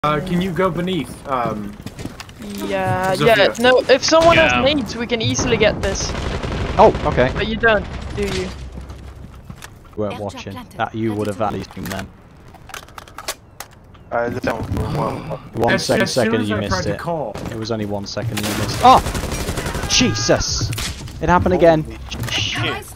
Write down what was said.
Can you go beneath? Yeah, Zofia. no, if someone else needs, we can easily get this. Oh, okay. But you don't, do you? You weren't watching. That you would have at least been then. One second you missed it. It was only 1 second you missed. Oh! Jesus! It happened again. Shit.